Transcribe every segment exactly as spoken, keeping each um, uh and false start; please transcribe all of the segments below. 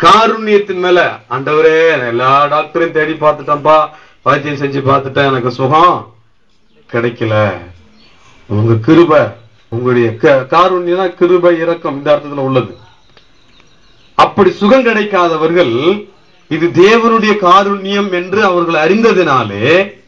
காருண்யத்தின் மேல, ஆண்டவரே எல்லா டாக்டரையும் தேடி பார்த்துட்டேன்ப்பா, வைத்தியம் செஞ்சு பார்த்துட்டேன், எனக்கு சுகம் கிடைக்கல. உங்க கிருபை, உங்களுடைய காருண்யம் கிருபை இரக்கம் இந்த அர்த்தத்துல உள்ளது. அப்படி சுகம் கிடைக்காதவர்கள் இது தேவனுடைய காருண்யம் என்று அவர்கள் அறிந்ததினாலே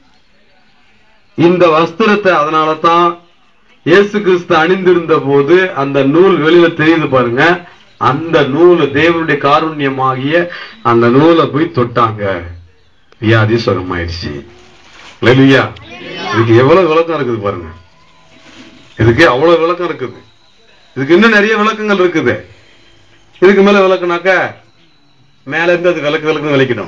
இந்த வஸ்திரத்தை, அதனாலதான் இயேசு கிறிஸ்து அணிந்திருந்த போது அந்த நூல் வெளியில தெரியுது பாருங்க, அந்த நூல் தேவனுடைய காருண்யமாகிய அந்த நூலை போய் தொட்டாங்க, வியாதி சுகமாயிடுச்சு. இல்லையா? இதுக்கு எவ்வளவு விளக்கம் இருக்குது பாருங்க, இதுக்கு அவ்வளவு விளக்கம் இருக்குது. இதுக்கு இன்னும் நிறைய விளக்கங்கள் இருக்குது. இதுக்கு மேல விளக்குனாக்க மேல இருந்து அது விளக்கு விளக்கு விளக்கிடும்.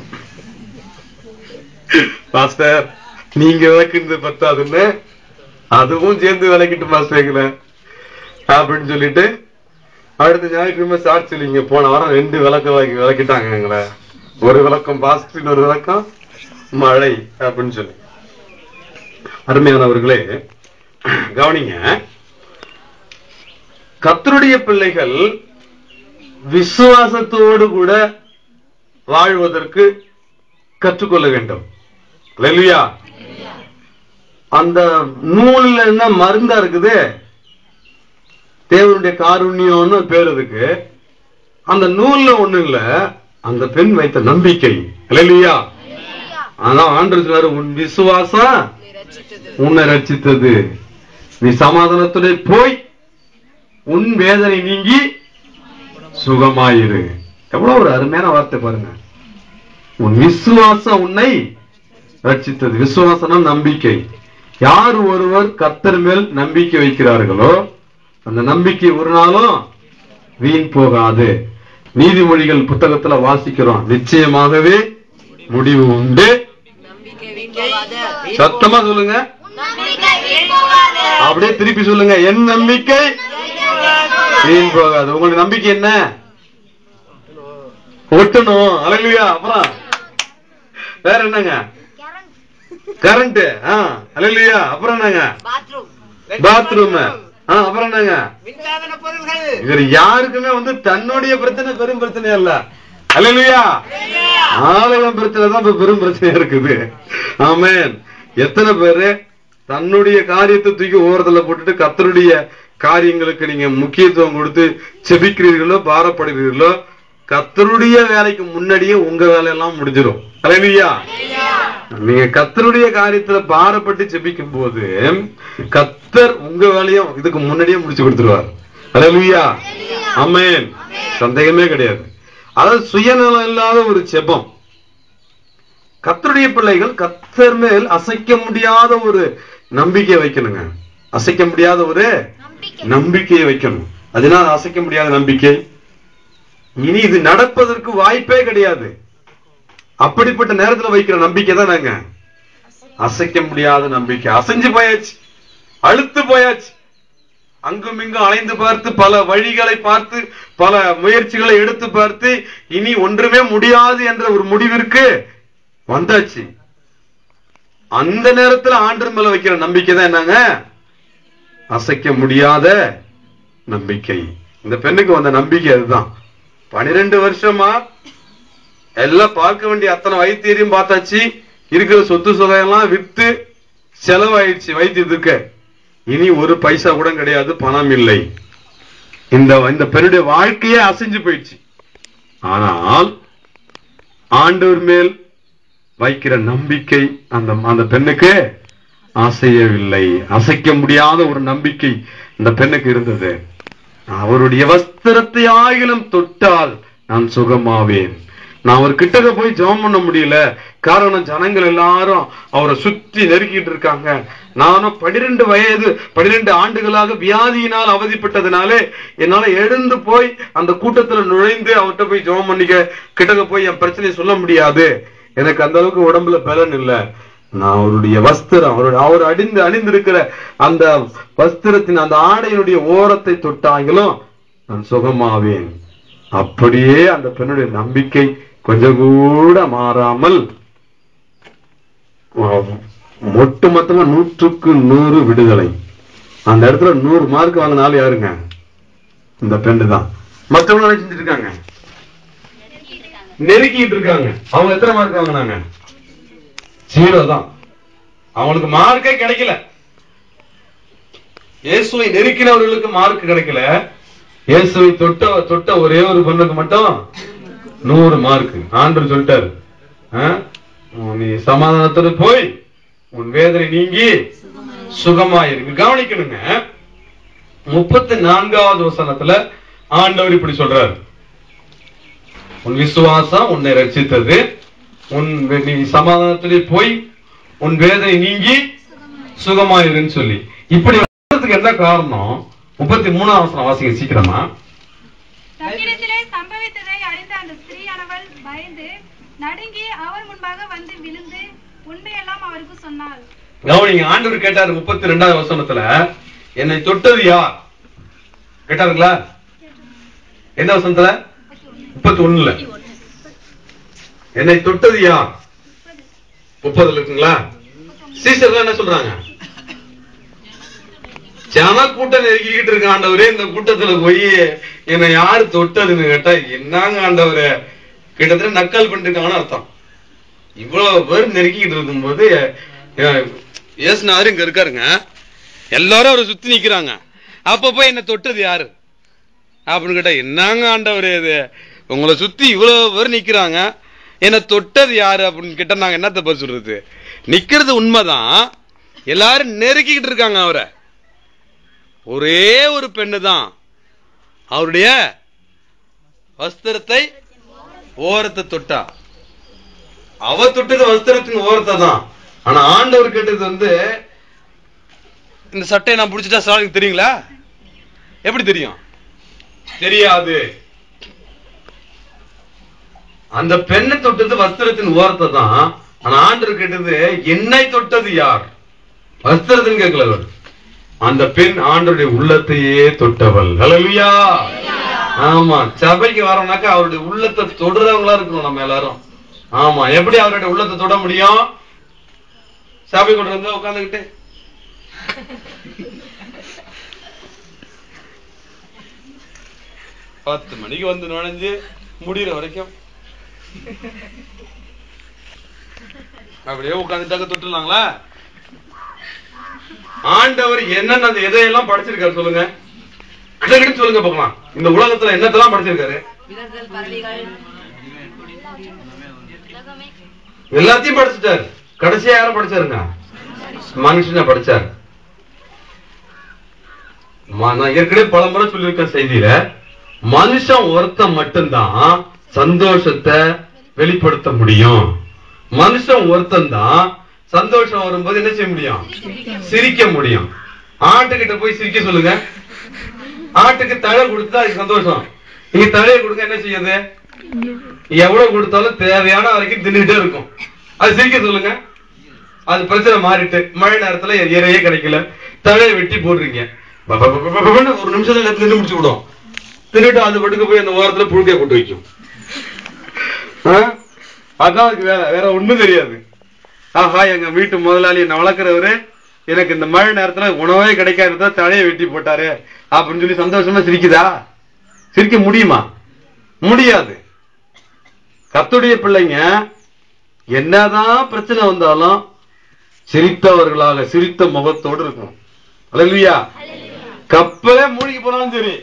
பாஸ்டர் நீங்க விளக்குறது பத்தாதுன்னு அதுவும் சேர்ந்து விளக்கிட்டு மாஸ்டர் அப்படின்னு சொல்லிட்டு அடுத்த ஞாயிற்றுக்கிழமை சாட்சி சொல்லிங்க, போன வாரம் ரெண்டு விளக்க விளக்கிட்டாங்க எங்களை. ஒரு விளக்கம் பாஸ்டர், ஒரு விளக்கம் மழை அப்படின்னு சொல்லி. அருமையானவர்களே கவனிங்க, கர்த்தருடைய பிள்ளைகள் விசுவாசத்தோடு கூட வாழ்வதற்கு கற்றுக்கொள்ள வேண்டும். அல்லேலூயா. அந்த நூல்ல என்ன மருந்தா இருக்குது, தேவனுடைய காருண்யம்னு பேர் இருக்கு. அந்த நூல்ல ஒண்ணு இல்ல, அந்த பெண் வைத்த நம்பிக்கை. அல்லேலூயா. அதான் ஆண்டவர் சொல்றாரு, உன் விசுவாசம் உன்னை ரட்சித்தது, நீ சமாதானத்துடைய போய் உன் வேதனை நீங்கி சுகமாயிரு. எவ்வளவு ஒரு அருமையான வார்த்தை பாருங்க. உன் விசுவாசம் உன்னை ரட்சித்தது. விசுவாசம் நம்பிக்கை. யார் ஒருவர் கர்த்தர் மேல் நம்பிக்கை வைக்கிறார்களோ அந்த நம்பிக்கை ஒரு நாளும் வீண் போகாது. நீதிமொழிகள் புத்தகத்துல வாசிக்கிறோம், நிச்சயமாகவே முடிவு உண்டு. சத்தமா சொல்லுங்க, அப்படியே திருப்பி சொல்லுங்க, என் நம்பிக்கை வீண் போகாது. உங்களுடைய நம்பிக்கை என்ன? ஒட்டணும். அல்லேலூயா. அப்புறம் வேற என்னங்க? கரண்ட். அல்லேலூயா. அப்புறம் என்னங்க? பாத்ரூம். அப்புறம் என்னங்க? இது யாருக்குமே வந்து தன்னுடைய பிரச்சனை பெரும் பிரச்சனை அல்ல. அல்லேலூயா. ஆலயம் பிரச்சனை தான் பெரும் பிரச்சனையா இருக்குது. ஆமென். எத்தனை பேரு தன்னுடைய காரியத்தை தூக்கி ஓரத்துல போட்டுட்டு கர்த்தருடைய காரியங்களுக்கு நீங்க முக்கியத்துவம் கொடுத்து செபிக்கிறீர்களோ பாரப்படுகிறீர்களோ, கர்த்தருடைய வேலைக்கு முன்னாடியே உங்க வேலையெல்லாம் முடிஞ்சிடும். அல்லேலூயா. நீங்க கர்த்தருடைய காரியத்துல பாரப்பட்டு செபிக்கும் போது கர்த்தர் உங்க வேலையும் இதுக்கு முன்னாடியே முடிச்சு கொடுத்துருவார். அல்லேலூயா. ஆமென். சந்தேகமே கிடையாது. அதாவது சுயநலம் இல்லாத ஒரு செபம். கர்த்தருடைய பிள்ளைகள் கர்த்தர் மேல் அசைக்க முடியாத ஒரு நம்பிக்கை வைக்கணுங்க. அசைக்க முடியாத ஒரு நம்பிக்கையை வைக்கணும். அதனால அசைக்க முடியாத நம்பிக்கை, இனி இது நடப்பதற்கு வாய்ப்பே கிடையாது, அப்படிப்பட்ட நேரத்தில் வைக்கிற நம்பிக்கை தான் நாங்க அசைக்க முடியாத நம்பிக்கை. அசைஞ்சு போயாச்சு, அழுத்து போயாச்சு, அங்கும் இங்கும் அலைந்து பார்த்து பல வழிகளை பார்த்து பல முயற்சிகளை எடுத்து பார்த்து இனி ஒன்றுமே முடியாது என்ற ஒரு முடிவிற்கு வந்தாச்சு. அந்த நேரத்தில் ஆண்டவர் மேல வைக்கிற நம்பிக்கை தான் என்னங்க? அசைக்க முடியாத நம்பிக்கை. இந்த பெண்ணுக்கு வந்த நம்பிக்கை அதுதான். பனிரெண்டு வருஷமா எல்லாம் பார்க்க வேண்டிய அத்தனை வைத்தியரையும் பார்த்தாச்சு, இருக்கிற சொத்து சுகையெல்லாம் வித்து செலவாயிடுச்சு வைத்தியத்துக்கு. இனி ஒரு பைசா கூட கிடையாது, பணம் இல்லை. இந்த இந்த பெண்ணுடைய வாழ்க்கையே அசைஞ்சு போயிடுச்சு. ஆனால் ஆண்டவர் மேல் வைக்கிற நம்பிக்கை அந்த அந்த பெண்ணுக்கு அசையவில்லை. அசைக்க முடியாத ஒரு நம்பிக்கை இந்த பெண்ணுக்கு இருந்தது. அவருடைய வஸ்திரத்தை ஆகிலும் தொட்டால் நான் சுகமாவேன். நான் அவர் கிட்டக்க போய் ஜெபம் பண்ண முடியல, காரணம் ஜனங்கள் எல்லாரும் அவரை சுத்தி நெருக்கிட்டு இருக்காங்க. நானும் பனிரெண்டு வயது பனிரெண்டு ஆண்டுகளாக வியாதியினால் அவதிப்பட்டதுனாலே என்னால எழுந்து போய் அந்த கூட்டத்துல நுழைந்து அவர்கிட்ட போய் ஜெபம் பண்ணிக்க கிட்டக்க போய் என் பிரச்சனையை சொல்ல முடியாது, எனக்கு அந்த அளவுக்கு உடம்புல பலன் இல்ல. நான் அவருடைய வஸ்திரம், அவருடைய அவர் அணிந்து அணிந்திருக்கிற அந்த வஸ்திரத்தின் அந்த ஆடையினுடைய ஓரத்தை தொட்டாங்களும் நான் சுகமாவேன். அப்படியே அந்த பெண்ணுடைய நம்பிக்கை கொஞ்சம் கூட மாறாமல் ஒட்டு மொத்தமா நூற்றுக்கு நூறு விடுதலை. அந்த இடத்துல நூறு மார்க் வாங்கினாலும் யாருங்க? இந்த பெண்ணு தான். மற்றவங்க செஞ்சுட்டு இருக்காங்க, நெருக்கிட்டு இருக்காங்க. அவங்க எத்தனை மார்க் வாங்கினாங்க? ஜீரோ தான். அவங்களுக்கு மார்க்கே கிடைக்கல. இயேசுவை நெருக்கினவர்களுக்கு மார்க் கிடைக்கல. இயேசுவை தொட்ட தொட்ட ஒரே ஒரு பொண்ணுக்கு மட்டும் நூறு மார்க். ஆண்டவர் சொல்லிட்டாரு, நீ சமாதானத்தோடு போய் உன் வேதனை நீங்கி சுகமாயிருக்கு. கவனிக்கணுங்க, முப்பத்தி நான்காவது வசனத்துல ஆண்டவர் இப்படி சொல்றாரு, உன் விசுவாசம் உன்னை ரட்சித்தது, உன் நீ சமாதானத்திலே போய் உன் வேதனை நீங்கி சுகமாயிருன்னு சொல்லி. இப்படி வர்றதுக்கு என்ன காரணம்? முப்பத்தி மூணாம் வசனம் வாசிக்க சீக்கிரமா. தன்னிடத்திலே சம்பவித்ததை அறிந்த அந்த ஸ்திரீயானவள் பயந்து நடுங்கி அவர் முன்பாக வந்து விழுந்து உண்மையெல்லாம் அவருக்கு சொன்னாள். கவனிங்க, ஆண்டவர் கேட்டாரு முப்பத்தி ரெண்டாவது வசனத்துல, என்னை தொட்டது யார் கேட்டாருங்களா? என்ன வசனத்துல? முப்பத்தி ஒண்ணுல என்னை தொட்டது யார்? முப்பதுல இருக்குங்களா? சீசர்ல என்ன சொல்றாங்க? ஜன கூட்டம் நெருக்கிட்டு இருக்க ஆண்டவரே, இந்த கூட்டத்துல போய் என்னை யாரு தொட்டதுன்னு கேட்டா, என்னங்க ஆண்டவரே, கிட்டத்தட்ட நக்கல் பண்ணிருக்காங்கன்னு அர்த்தம். இவ்வளவு பேர் நெருக்கிட்டு இருக்கும் போது ஏசுநாதர் இங்க இருக்காருங்க, எல்லாரும் அவரை சுத்தி நிக்கிறாங்க. அப்ப போய் என்ன தொட்டது யாரு அப்படின்னு கேட்டா, என்னங்க ஆண்டவரே இது, உங்களை சுத்தி இவ்வளவு பேர் நிக்கிறாங்க, என்ன தொட்டது யாரு அப்படின்னு கேட்டா நாங்க என்னத்த பதில் சொல்றது? நிக்கிறது உண்மைதான், எல்லாரும் நெருக்கிட்டு இருக்காங்க அவரை. ஒரே ஒரு பெண்ணு தான் அவருடைய வஸ்திரத்தை ஓரத்தை தொட்டா. அவ தொட்டது வஸ்திரத்தின் ஓரத்தை தான். ஆனா ஆண்டவர் கேட்டது வந்து, இந்த சட்டையை நான் பிடிச்சிட்டா சாருக்கு தெரியுங்களா? எப்படி தெரியும்? தெரியாது. அந்த பெண்ணை தொட்டது வஸ்திரத்தின் ஓரத்தை தான். ஆனா ஆண்டவர் கேட்டது, என்னை தொட்டது யார்? வஸ்திரத்தின் கேட்கல, அந்த பெண் ஆண்டவருடைய உள்ளத்தையே தொட்டவள். ஹல்லேலூயா. ஆமா, சபைக்கு வரோம்னாக்கா அவருடைய உள்ளத்தை தொடுறவங்களா இருக்கணும் நம்ம எல்லாரும். ஆமா, எப்படி அவருடைய உள்ளத்தை தொட முடியும்? சபை கொண்டு வந்து உட்காந்துக்கிட்டு பத்து மணிக்கு வந்து நுழைஞ்சு முடிகிற வரைக்கும் அப்படியே உட்காந்துட்டாக்க தொட்டுலாங்களா? ஆண்டவர் என்னென்ன எதையெல்லாம் படிச்சிருக்காரு சொல்லுங்க, சொல்லுங்க பார்க்கலாம். இந்த உலகத்துல என்னத்தெல்லாம் படிச்சிருக்காரு? எல்லாத்தையும் படிச்சுட்டாரு. கடைசியா யார படிச்சாருங்க? மனுஷனை படிச்சாரு. நான் ஏற்கனவே பல முறை சொல்லியிருக்கேன் செய்தியில, மனுஷன் ஒருத்தன் மட்டும்தான் சந்தோஷத்தை வெளிப்படுத்த முடியும். மனுஷன் ஒருத்தன் தான் சந்தோஷம் வரும்போது என்ன செய்ய முடியும்? சிரிக்க முடியும். ஆட்டுக்கிட்ட போய் சிரிக்க சொல்லுங்க, ஆட்டுக்கு தழை கொடுத்தா அதுக்கு சந்தோஷம். நீங்க தழையை கொடுங்க, என்ன செய்யுது? எவ்வளவு கொடுத்தாலும் தேவையான வரைக்கும் தின்னுட்டே இருக்கும். அது சிரிக்க சொல்லுங்க, அது பிரச்சனை மாறிட்டு மழை நேரத்துல இறையே கிடைக்கல, தழையை வெட்டி போடுறீங்க, ஒரு நிமிஷத்துல தின்னு முடிச்சு விடும். தின்னுட்டு அது பட்டுக்கு போய் அந்த ஓரத்துல புழுக்கைய போட்டு வைக்கும். அதான் அதுக்கு வேற வேற ஒண்ணும் தெரியாது. ஆஹா, எங்க வீட்டு முதலாளி என்ன வளர்க்கிறவரு எனக்கு இந்த மழை நேரத்துல உணவே கிடைக்காத தழையை வெட்டி போட்டாரு அப்படின்னு சொல்லி சந்தோஷமா சிரிக்குதா? சிரிக்க முடியுமா? முடியாது. கர்த்தருடைய பிள்ளைங்க என்னதான் பிரச்சனை வந்தாலும் சிரித்தவர்களாக சிரித்த முகத்தோடு இருக்கணும். அல்லேலூயா. கப்பலே மூழ்கி போனாலும் சரி,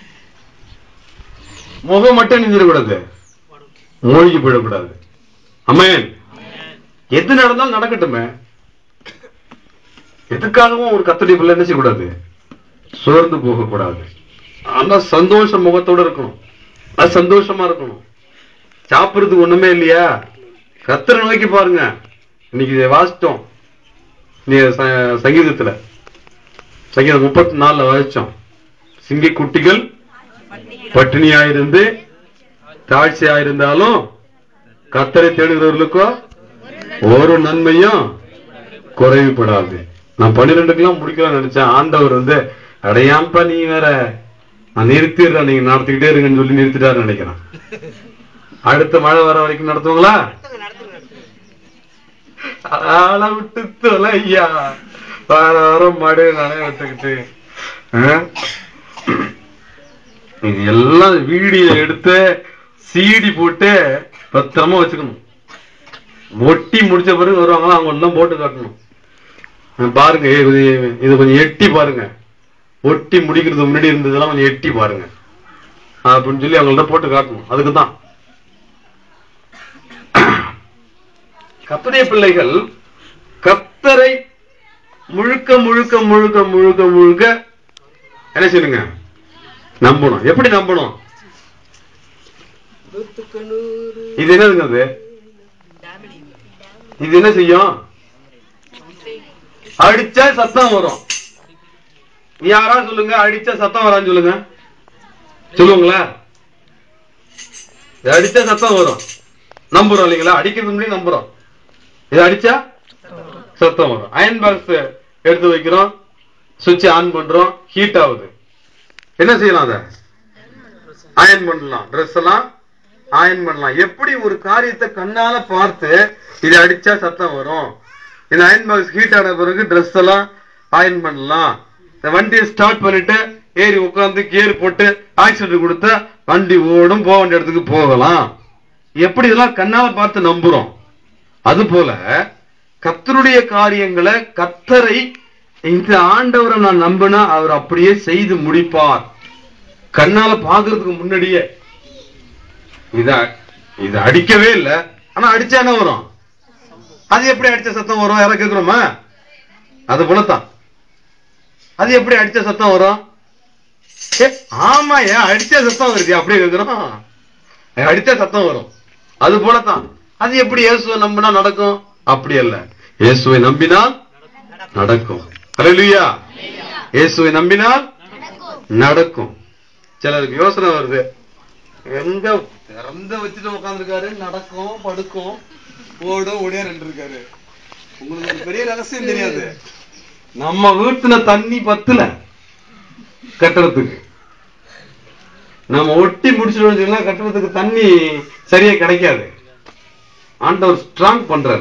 முகம் மட்டும் நின்றுடக்கூடாது, மூழ்கி போயிடக்கூடாது. ஆமென். எது நடந்தாலும் நடக்கட்டுமே, எதுக்காகவும் ஒரு கர்த்தருடைய பிள்ளை என்ன செய்யக்கூடாது? சோர்ந்து போக கூடாது. ஆனா சந்தோஷ முகத்தோட இருக்கணும், அது சந்தோஷமா இருக்கணும். சாப்பிடுறதுக்கு ஒண்ணுமே இல்லையா? கர்த்தரை நோக்கி பாருங்க. இன்னைக்கு வாசிச்சோம் சங்கீதத்துல, சங்கீதம் முப்பத்தி நாலுல வாசிச்சோம், சிங்கி குட்டிகள் பட்டினியாயிருந்து தாழ்ச்சியாயிருந்தாலும் கர்த்தரை தேடுகிறவர்களுக்கோ ஒரு நன்மையும் குறைவுபடாது. நான் பன்னிரெண்டுக்கெல்லாம் முடிக்கலாம் நினைச்சேன். ஆண்டவர் வந்து அடையாம்பா நீ வேற, நான் நிறுத்திடுறேன், நீங்க நடத்திக்கிட்டே இருங்கன்னு சொல்லி நிறுத்திட்டாரு நினைக்கிறேன். அடுத்த மழை வர வரைக்கும் நடத்துவாங்களா? ஆள விட்டு தொலை ஐயா, வார வாரம் மழை நானே வச்சுக்கிட்டு இது எல்லாம் வீடியோ எடுத்து சீடி போட்டு பத்திரமா வச்சுக்கணும். ஒட்டி முடிச்ச பிறகு வருவாங்களா அவங்க எல்லாம் போட்டு காட்டணும். பாருங்க இது கொஞ்சம் எட்டி பாருங்க, ஒட்டி முடிக்கிறது முன்னாடி இருந்ததெல்லாம் கொஞ்சம் எட்டி பாருங்க அப்படின்னு சொல்லி அவங்கள்ட்ட போட்டு காட்டணும். அதுக்குதான் கர்த்தருடைய பிள்ளைகள் கர்த்தரை முழுக்க முழுக்க முழுக்க முழுக்க முழுக்க என்ன செய்யுங்க, நம்பணும். எப்படி நம்பணும்? இது என்னதுங்க? அது இது என்ன செய்யும்? அடிச்சா சத்தம் வரும். யாரா சொல்லுங்க, அடிச்சா சத்தம் வரான்னு சொல்லுங்க. சொல்லுங்களா? அடிச்சா சத்தம் வரும், நம்புறோம் இல்லைங்களா? அடிக்கிறது முன்னாடி நம்புறோம். இது அடிச்சா சத்தம் வரும். அயன் பாக்ஸ் எடுத்து வைக்கிறோம், சுவிட்ச் ஆன் பண்றோம், ஹீட் ஆகுது. என்ன செய்யலாம்? அத அயன் பண்ணலாம், ட்ரெஸ் எல்லாம் அயன் பண்ணலாம். எப்படி ஒரு காரியத்தை கண்ணால பார்த்து இது அடிச்சா சத்தம் வரும், இந்த அயன் பாக்ஸ் ஹீட் ஆன பிறகு ட்ரெஸ் எல்லாம் அயன் பண்ணலாம். இந்த வண்டியை ஸ்டார்ட் பண்ணிட்டு ஏறி உட்கார்ந்து கியர் போட்டு ஆக்சிடென்ட் கொடுத்தா வண்டி ஓடும், போக வேண்டிய இடத்துக்கு போகலாம். எப்படி இதெல்லாம் கண்ணால பார்த்து நம்புறோம், அது போல கர்த்தருடைய காரியங்களை, கர்த்தரை இந்த ஆண்டவரை நான் நம்பினா அவர் அப்படியே செய்து முடிப்பார். கண்ணால பாக்குறதுக்கு முன்னாடியே இத இது அடிக்கவே இல்லை, ஆனா அடிச்சா என்ன வரும்? அது எப்படி அடிச்ச சத்தம் வரும்? யாரும் கேட்கிறோமா? அது போலத்தான். அது எப்படி அடிச்ச சத்தம் வரும்? ஆமா, ஏன் அடிச்ச சத்தம் வருது அப்படியே கேட்கிறோம். அடிச்ச சத்தம் வரும். அது போலத்தான். அது எப்படி இயேசுவை நம்பினா நடக்கும்? அப்படி அல்ல, இயேசுவை நம்பினால் நடக்கும். ஹல்லேலூயா. இயேசுவை நம்பினால் நடக்கும். சிலருக்கு யோசனை வருது, எங்க திறந்த வச்சுட்டு உட்காந்துருக்காரு, நடக்கும், படுக்கும், ஓடும், ஓடியார் இருக்காரு. உங்களுக்கு ஒரு பெரிய ரகசியம் தெரியாது. நம்ம வீட்டுல தண்ணி பத்துல கட்டுறதுக்கு, நம்ம ஒட்டி முடிச்சுட்டு கட்டுறதுக்கு தண்ணி சரியா கிடைக்காது. ஆண்டவர் ஸ்ட்ராங் பண்றாரு.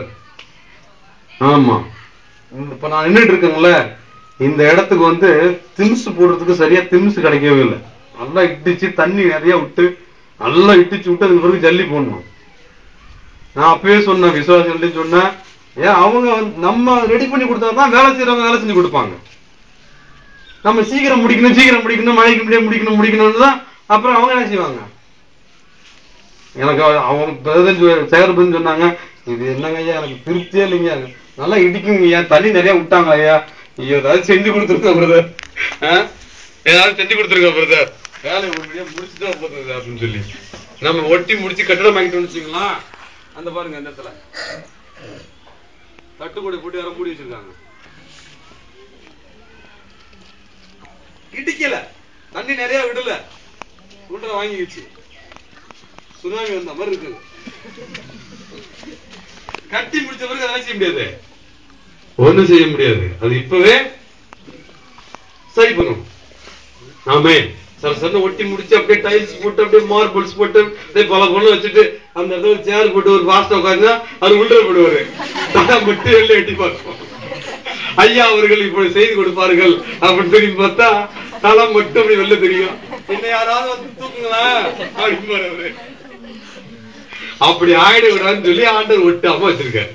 ஆமா, இப்ப நான் நின்றுட்டு இருக்கேன்ல, இந்த இடத்துக்கு வந்து திம்ஸ் போடுறதுக்கு சரியா திம்ஸ் கிடைக்கவே இல்லை. நல்லா இட்டிச்சு, தண்ணி நிறைய விட்டு நல்லா இட்டிச்சு விட்டு அதுக்கு பிறகு ஜல்லி போடணும். நான் அப்பவே சொன்னேன், விசுவாசம் சொன்னேன், ஏன் அவங்க நம்ம ரெடி பண்ணி கொடுத்தாதான் வேலை செய்யறவங்க வேலை செஞ்சு கொடுப்பாங்க. நம்ம சீக்கிரம் முடிக்கணும் சீக்கிரம் முடிக்கணும் மழைக்கு முடியாது முடிக்கணும் முடிக்கணும்னு தான் அப்புறம் அவங்க என்ன செய்வாங்க. எனக்கு அவங்க சேகர் சொன்னாங்க, இது என்னங்க ஐயா எனக்கு திருப்தியே இல்லைங்க, நல்லா இடிக்குங்க ஐயா, தண்ணி நிறைய விட்டாங்க ஐயா, ஏதாவது செஞ்சு கொடுத்துருக்க பிரதர், ஏதாவது செஞ்சு கொடுத்துருக்க பிரதர், வேலையை உடனடியா முடிச்சுட்டா போகுது அப்படின்னு சொல்லி நம்ம ஒட்டி முடிச்சு கட்டடம் வாங்கிட்டோம்னு வச்சுங்களா. அந்த பாருங்க, அந்த இடத்துல தட்டுக்கூடை போட்டு யாரும் மூடி வச்சிருக்காங்க. இடிக்கல, தண்ணி நிறைய விடல, உள்ள வாங்கிடுச்சு. சுனாமி வந்த மாதிரி இருக்கு. கட்டி முடிச்ச பிறகு அதெல்லாம் செய்ய முடியாது, ஒண்ணும் செய்ய முடியாது. அது இப்பவே சரி பண்ணும். ஆமே, சார் சொன்ன ஒட்டி முடிச்சு அப்படியே டைல்ஸ் போட்டு அப்படியே மார்பிள்ஸ் போட்டு பல பொண்ணு வச்சுட்டு அந்த இடத்துல சேர் போட்டு ஒரு பாஸ்டா உட்காந்து அது உள்ள போடுவாரு. மட்டும் வெளில எட்டி பார்ப்போம், ஐயா அவர்கள் இப்படி செய்து கொடுப்பார்கள் அப்படின்னு சொல்லி பார்த்தா தலை மட்டும் அப்படி வெளில தெரியும். என்ன யாராவது வந்து தூக்குங்களா அப்படின்னு அப்படி ஆயிடக்கூடாதுன்னு சொல்லி ஆண்டவர் ஒட்டாம வச்சிருக்காரு.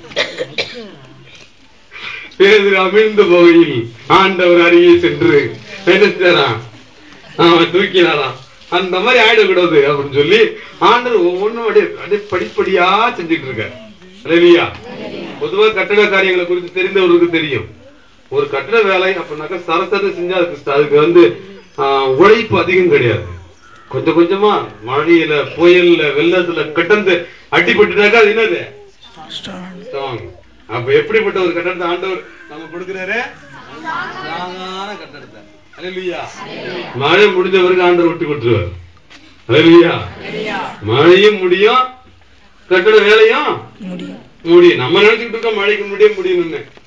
பேதுரு அமிழ்ந்த போகையில் ஆண்டவர் அருகே சென்று நினைச்சாராம், அவன் தூக்கினாராம். அந்த மாதிரி ஆயிடக்கூடாது அப்படின்னு சொல்லி ஆண்டவர் ஒவ்வொன்றும் அப்படியே அப்படியே படிப்படியா செஞ்சுட்டு இருக்காரு. இல்லையா? பொதுவா கட்டட காரியங்களை குறித்து தெரிந்தவர்களுக்கு தெரியும், ஒரு கட்டட வேலை அப்படின்னாக்கா சரசர செஞ்சா அதுக்கு அதுக்கு வந்து ஆஹ் உழைப்பு அதிகம் கிடையாது. கொஞ்சம் கொஞ்சமா மழையில புயல்ல வெள்ளத்துல கட்டந்து அடிபட்டுட்டாக்கா அது என்னது ஸ்ட்ராங். அப்ப எப்படிப்பட்ட ஒரு கட்டடத்தை ஆண்டவர் நம்ம கொடுக்கிறாரு? ஸ்ட்ராங்கான கட்டடத்தை. அல்லேலூயா. மழை முடிஞ்ச பிறகு ஆண்டவர் விட்டு கொடுத்துருவார். அல்லேலூயா. மழையும் முடியும், கட்டட வேலையும் முடியும். நம்ம நினைச்சுக்கிட்டு இருக்கோம் மழைக்கு முடிய முடியும்.